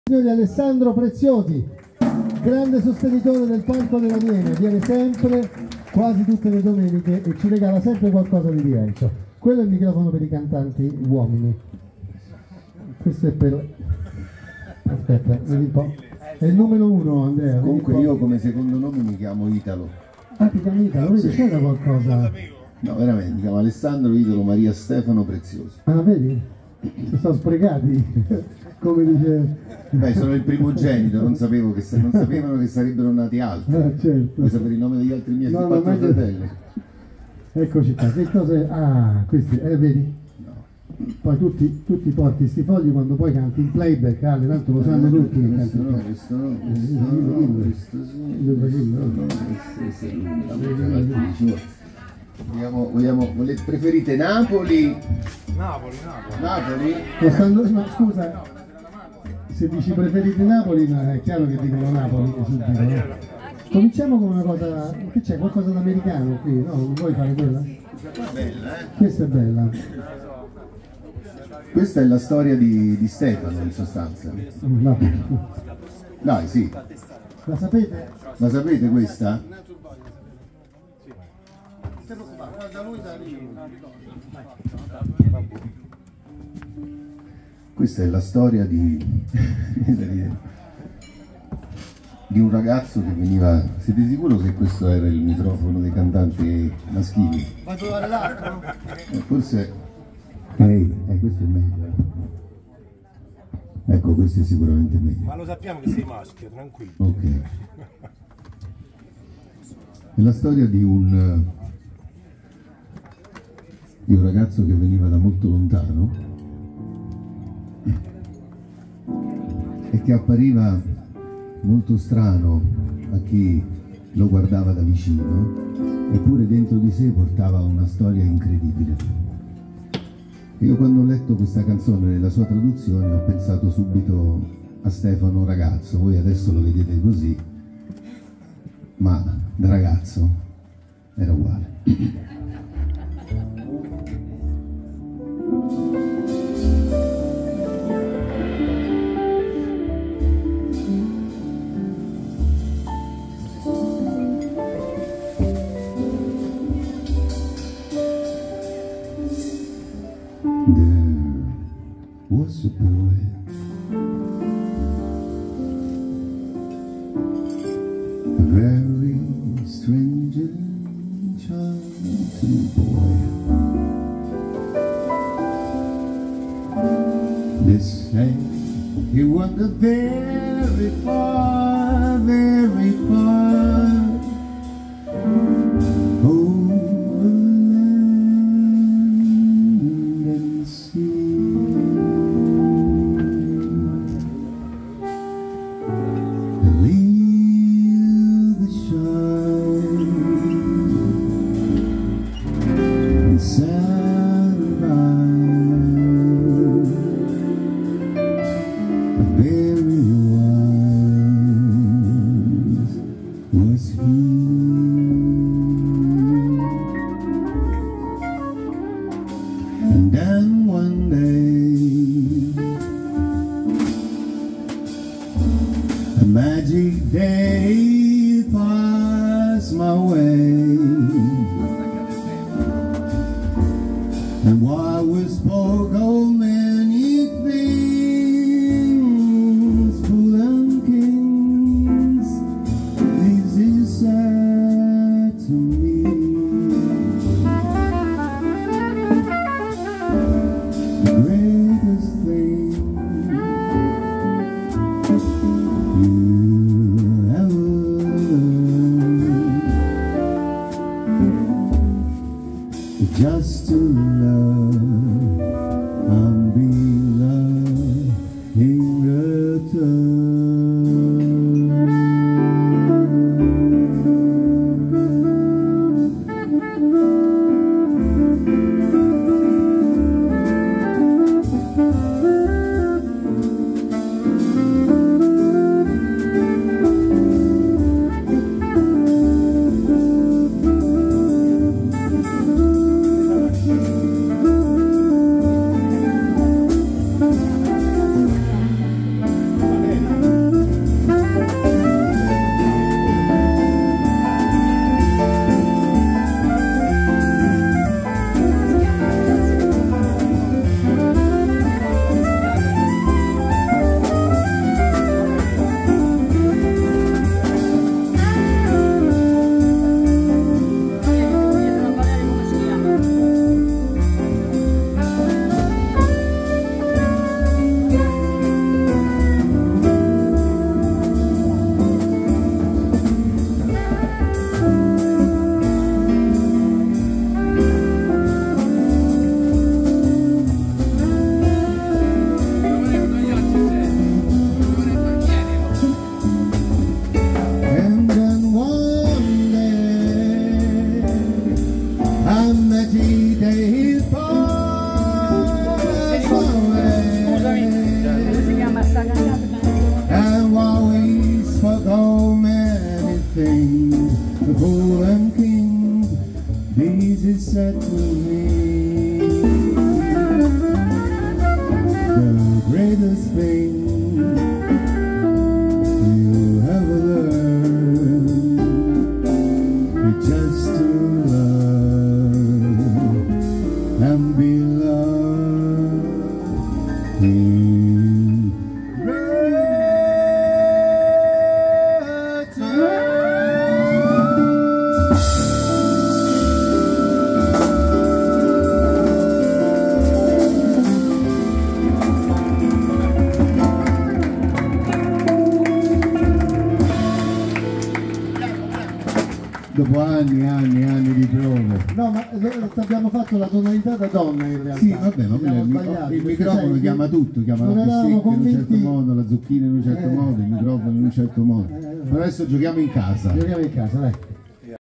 Di Alessandro Preziosi, grande sostenitore del Parco della Miele, viene sempre, quasi tutte le domeniche, e ci regala sempre qualcosa di diverso. Quello è il microfono per i cantanti uomini. Questo è per... aspetta, vedi un po'. È il numero 1, Andrea. Comunque io come secondo nome mi chiamo Italo. Ah, ti chiami Italo? Vedi, c'era qualcosa? No, veramente, mi chiamo Alessandro Italo Maria Stefano Preziosi. Ah, vedi? Si sono sprecati, come dice... Beh, sono il primogenito, non sapevano che sarebbero nati altri. Certo. Vuoi sapere il nome degli altri miei quattro fratelli? Eccoci qua, che cose... Ah, questi, vedi? No. Poi tutti porti sti fogli quando poi canti in playback, Ale, tanto lo sanno tutti che canti in playback. Questo no, questo sì. Preferite Napoli? Napoli? No, scusa, se dici preferite Napoli, no, è chiaro che dicono Napoli subito, no? Cominciamo con una cosa, che c'è qualcosa d'americano qui, no? Non vuoi fare quella? Bella, eh? Questa è bella. Questa è la storia di Stefano, in sostanza. No. Dai, sì. La sapete? La sapete questa? Questa è la storia di un ragazzo che veniva... Siete sicuro che questo era il microfono dei cantanti maschili? Vai a trovare l'altro? Forse... questo è meglio. Ecco, questo è sicuramente meglio. Ma lo sappiamo che sei maschio, tranquillo. Ok. È la storia di un ragazzo che veniva da molto lontano e che appariva molto strano a chi lo guardava da vicino, eppure dentro di sé portava una storia incredibile. Io quando ho letto questa canzone nella sua traduzione ho pensato subito a Stefano ragazzo. Voi adesso lo vedete così, ma da ragazzo era uguale. There was a boy, a very strange and enchanting boy. They say he wandered very far, very far, over land and sea. Leave the shine and satisfied, but very wise was he. And then one day a magic day passed my way, and while we spoke of many things, fools and kings, this is said to me. The greatest thing you ever learned, just to love and be loved in return. said to me, the greatest thing you ever learned is just to love and be loved in return. Dopo anni e anni e anni di prove. No, ma abbiamo fatto la tonalità da donna in realtà. Sì, vabbè, ma il microfono chiama tutto, chiama la pistecca in un certo modo, la zucchina in un certo modo, il microfono in un certo modo. Ma adesso giochiamo in casa. Giochiamo in casa, dai.